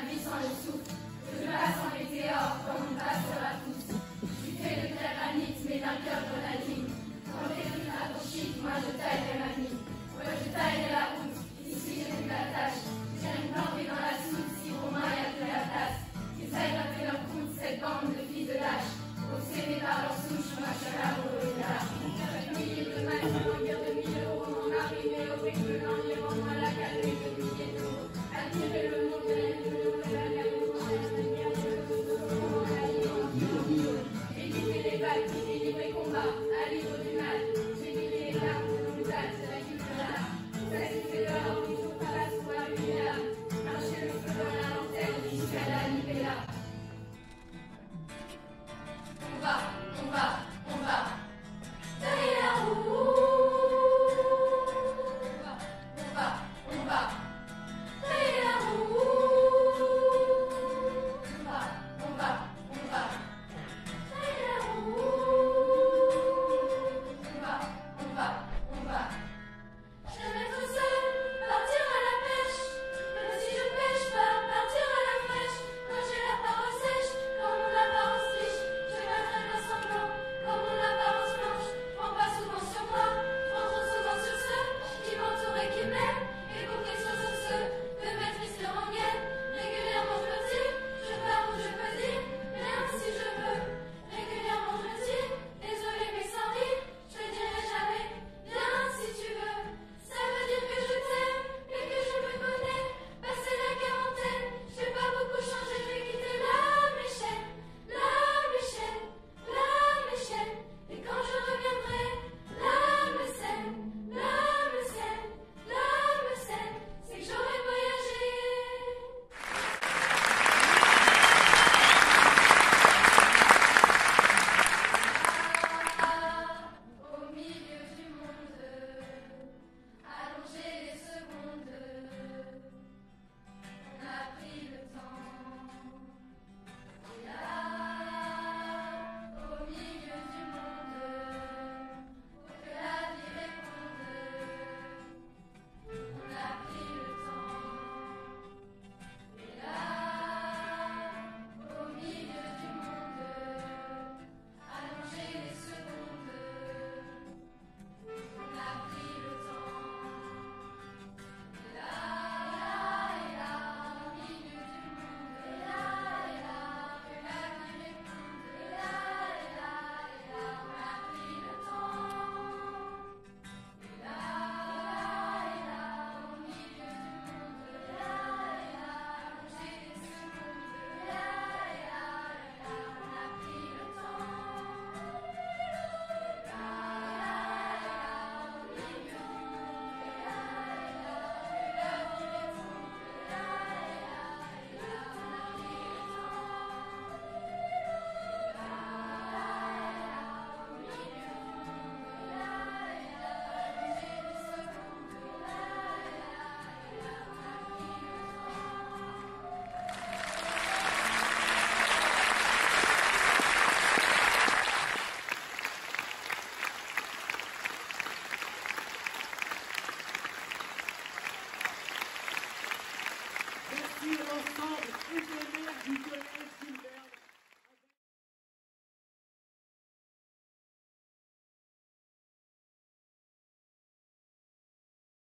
vie sans le souffle. Je passe en météore comme on passera tous. Tu fais de terre granit, mais d'un cœur grenadine. Quand t'écris à ton chiffre, moi je taillerai ma mine. Ouais, je taillerai la route, ici j'ai plus la tâche. J'ai une plantée dans la soupe, si pour moi y a plus la place. Ils aillent rappeler leur compte, cette bande de filles de lâches. Obsédés par leur souche, moi je suis là pour le lâche. Milliers de matchs, longueur de 1000 euros, mon arrivée au bec de l'environ, moi la calée de milliers d'euros. Admirer le monde de la lumière, de la gamme, de la manière de éliminer les balles, délivrer combat, à l'ivre du mal. J'ai mis les larmes de l'hôpital, c'est la culture là. Ça siffle dehors, toujours pas la sous la lumière. Marcher le feu dans la lanterne, jusqu'à la Nivella. On va, on va, on va. Tailler la roue. On va, on va. Tailler la roue. On va, on va, on va. Tailler la roue. On va, on va. Je vais mettre seul, partir à la pêche. Même si je pêche pas, partir à la fraîche. Quand j'ai la parole sèche, comme mon apparence riche. Je mettrai pas semblant, comme mon apparence blanche. Prends pas souvent sur moi, prends trop souvent sur ceux qui m'entourent et qui m'aiment. Et pour qu'ils soient sur ceux de maîtrise leur rengaine. Régulièrement je me tire, je pars où je peux dire, rien si je veux. Régulièrement je me tire, désolé mais sans rire, je te dirai jamais, bien si tu veux. Ça veut dire que je t'aime et que je me connais. Passé la quarantaine, je vais pas beaucoup changer, je vais quitter la méchaine, la méchaine, la méchaine. Et quand je reviendrai, l'âme saine, l'âme saine, l'âme saine, c'est que j'aurai voyagé. Au milieu du monde, allonger les secondes, on a pris le temps. Et là, au milieu du monde, pour que la vie réponde, on a pris le temps. Et là, au milieu du monde, allonger les secondes, on a pris le temps. Et là, au milieu du monde, et là, que la vie réponde, et là, on a pris le temps. Et là, au milieu du monde, et là, allonger les secondes, et là, on a pris le temps. Merci à l'ensemble éphémère du collège Gilbert.